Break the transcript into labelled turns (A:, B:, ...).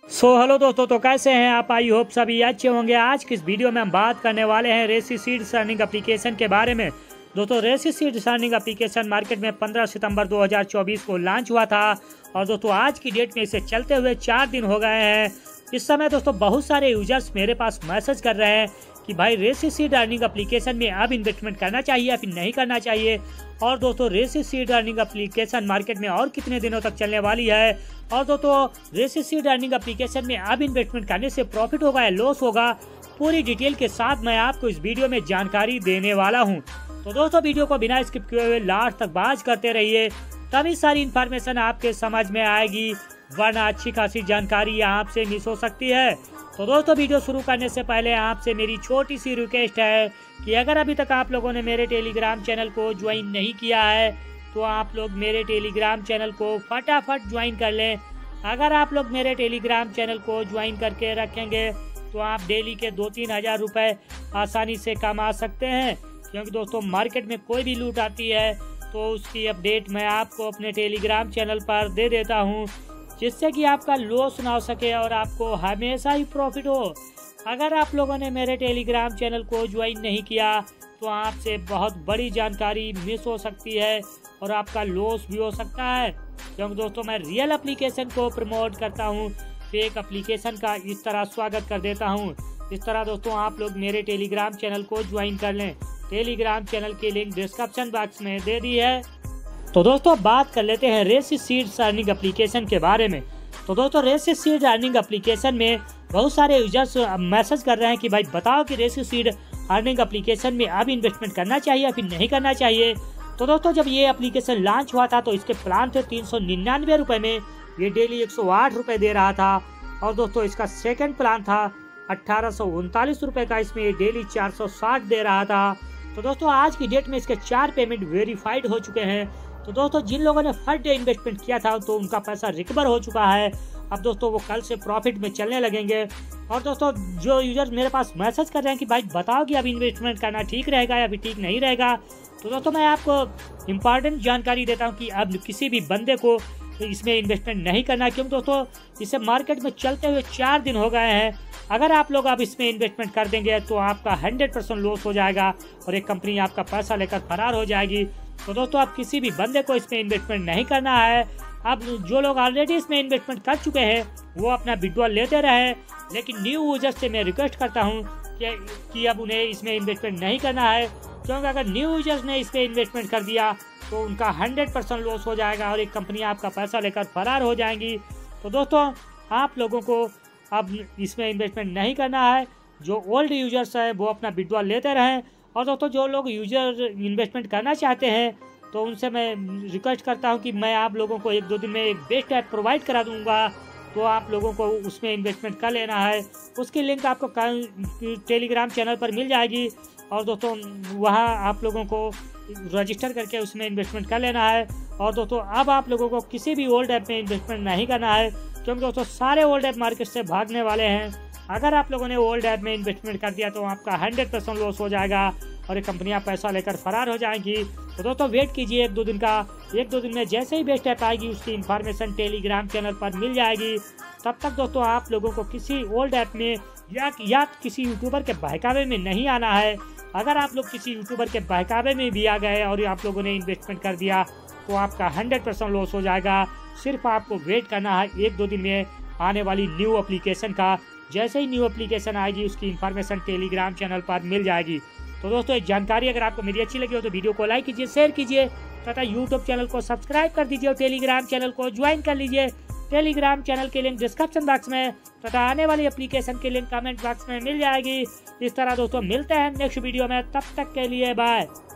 A: Hello दोस्तों, तो कैसे हैं आप? आई होप सभी अच्छे होंगे। आज की इस वीडियो में हम बात करने वाले हैं रेसी सीड्स अर्निंग एप्लीकेशन के बारे में। दोस्तों, रेसी सीड्स अर्निंग एप्लीकेशन मार्केट में 15 सितंबर 2024 को लॉन्च हुआ था और दोस्तों आज की डेट में इसे चलते हुए 4 दिन हो गए हैं। इस समय दोस्तों बहुत सारे यूजर्स मेरे पास मैसेज कर रहे हैं कि भाई रेसी सीड अर्निंग एप्लीकेशन में अब इन्वेस्टमेंट करना चाहिए या फिर नहीं करना चाहिए। और दोस्तों रेसी सीड अर्निंग एप्लीकेशन मार्केट में और कितने दिनों तक चलने वाली है, और दोस्तों रेसी सीड अर्निंग एप्लीकेशन में अब इन्वेस्टमेंट करने से प्रॉफिट होगा या लॉस होगा, पूरी डिटेल के साथ मैं आपको इस वीडियो में जानकारी देने वाला हूं। तो दोस्तों वीडियो को बिना स्किप किए हुए लास्ट तक वॉच करते रहिए, तभी सारी इन्फॉर्मेशन आपके समझ में आएगी, वरना अच्छी खासी जानकारी आपसे मिस हो सकती है। तो दोस्तों वीडियो शुरू करने से पहले आपसे मेरी छोटी सी रिक्वेस्ट है कि अगर अभी तक आप लोगों ने मेरे टेलीग्राम चैनल को ज्वाइन नहीं किया है तो आप लोग मेरे टेलीग्राम चैनल को फटाफट ज्वाइन कर लें। अगर आप लोग मेरे टेलीग्राम चैनल को ज्वाइन करके रखेंगे तो आप डेली के 2-3 हज़ार रुपये आसानी से कमा सकते हैं, क्योंकि दोस्तों मार्केट में कोई भी लूट आती है तो उसकी अपडेट मैं आपको अपने टेलीग्राम चैनल पर दे देता हूँ, जिससे कि आपका लॉस ना हो सके और आपको हमेशा ही प्रॉफिट हो। अगर आप लोगों ने मेरे टेलीग्राम चैनल को ज्वाइन नहीं किया तो आपसे बहुत बड़ी जानकारी मिस हो सकती है और आपका लॉस भी हो सकता है, क्योंकि दोस्तों मैं रियल एप्लीकेशन को प्रमोट करता हूं, फेक एप्लीकेशन का इस तरह स्वागत कर देता हूं। इस तरह दोस्तों आप लोग मेरे टेलीग्राम चैनल को ज्वाइन कर लें। टेलीग्राम चैनल की लिंक डिस्क्रिप्शन बॉक्स में दे दी है। तो दोस्तों बात कर लेते हैं रेसी सीड्स अर्निंग एप्लीकेशन के बारे में। तो दोस्तों रेसी सीड अर्निंग एप्लीकेशन में बहुत सारे यूजर्स मैसेज कर रहे हैं कि भाई बताओ कि रेसी सीड अर्निंग एप्लीकेशन में अब इन्वेस्टमेंट करना चाहिए या फिर नहीं करना चाहिए। तो दोस्तों जब ये एप्लीकेशन लॉन्च हुआ था तो इसके प्लान थे 399 रुपये में, ये डेली 108 रुपये दे रहा था। और दोस्तों इसका सेकंड प्लान था 1839 रुपये का, इसमें ये डेली 460 दे रहा था। तो दोस्तों आज की डेट में इसके 4 पेमेंट वेरीफाइड हो चुके हैं। तो दोस्तों जिन लोगों ने फर्स्ट डे इन्वेस्टमेंट किया था तो उनका पैसा रिकवर हो चुका है। अब दोस्तों वो कल से प्रॉफिट में चलने लगेंगे। और दोस्तों जो यूजर मेरे पास मैसेज कर रहे हैं कि भाई बताओ कि अब इन्वेस्टमेंट करना ठीक रहेगा या फिर ठीक नहीं रहेगा, तो दोस्तों मैं आपको इम्पॉर्टेंट जानकारी देता हूं कि अब किसी भी बंदे को इसमें इन्वेस्टमेंट नहीं करना, क्योंकि दोस्तों इसे मार्केट में चलते हुए 4 दिन हो गए हैं। अगर आप लोग अब इसमें इन्वेस्टमेंट कर देंगे तो आपका 100% लॉस हो जाएगा और एक कंपनी आपका पैसा लेकर फरार हो जाएगी। तो दोस्तों अब किसी भी बंदे को इसमें इन्वेस्टमेंट नहीं करना है। अब जो लोग ऑलरेडी इसमें इन्वेस्टमेंट कर चुके हैं वो अपना विड्रॉल लेते रहे, लेकिन न्यू यूजर्स से मैं रिक्वेस्ट करता हूं कि अब उन्हें इसमें इन्वेस्टमेंट नहीं करना है, क्योंकि अगर न्यू यूजर्स ने इसमें इन्वेस्टमेंट कर दिया तो उनका 100% लॉस हो जाएगा और एक कंपनी आपका पैसा लेकर फरार हो जाएंगी। तो दोस्तों आप लोगों को अब इसमें इन्वेस्टमेंट नहीं करना है। जो ओल्ड यूजर्स हैं वो अपना विड्रॉल लेते रहें, और दोस्तों जो लोग यूजर इन्वेस्टमेंट करना चाहते हैं तो उनसे मैं रिक्वेस्ट करता हूं कि मैं आप लोगों को 1-2 दिन में एक बेस्ट ऐप प्रोवाइड करा दूंगा, तो आप लोगों को उसमें इन्वेस्टमेंट कर लेना है। उसकी लिंक आपको टेलीग्राम चैनल पर मिल जाएगी, और दोस्तों वहां आप लोगों को रजिस्टर करके उसमें इन्वेस्टमेंट कर लेना है। और दोस्तों अब आप लोगों को किसी भी ओल्ड ऐप में इन्वेस्टमेंट नहीं करना है, क्योंकि दोस्तों सारे ओल्ड ऐप मार्केट से भागने वाले हैं। अगर आप लोगों ने ओल्ड ऐप में इन्वेस्टमेंट कर दिया तो आपका 100% लॉस हो जाएगा और ये कंपनियां पैसा लेकर फरार हो जाएंगी। तो दोस्तों वेट कीजिए 1-2 दिन का। 1-2 दिन में जैसे ही बेस्ट ऐप आएगी उसकी इन्फॉर्मेशन टेलीग्राम चैनल पर मिल जाएगी। तब तक दोस्तों आप लोगों को किसी ओल्ड ऐप में या किसी यूट्यूबर के बहकावे में नहीं आना है। अगर आप लोग किसी यूट्यूबर के बहकावे में भी आ गए और आप लोगों ने इन्वेस्टमेंट कर दिया तो आपका 100% लॉस हो जाएगा। सिर्फ आपको वेट करना है 1-2 दिन में आने वाली न्यू एप्लीकेशन का। जैसे ही न्यू एप्लीकेशन आएगी उसकी इन्फॉर्मेशन टेलीग्राम चैनल पर मिल जाएगी। तो दोस्तों ये जानकारी अगर आपको मेरी अच्छी लगी हो तो वीडियो को लाइक कीजिए, शेयर कीजिए तथा यूट्यूब चैनल को सब्सक्राइब कर दीजिए और टेलीग्राम चैनल को ज्वाइन कर लीजिए। टेलीग्राम चैनल की लिंक डिस्क्रिप्शन बॉक्स में तथा आने वाली एप्लीकेशन की लिंक कमेंट बॉक्स में मिल जाएगी। इस तरह दोस्तों मिलते हैं नेक्स्ट वीडियो में, तब तक के लिए बाय।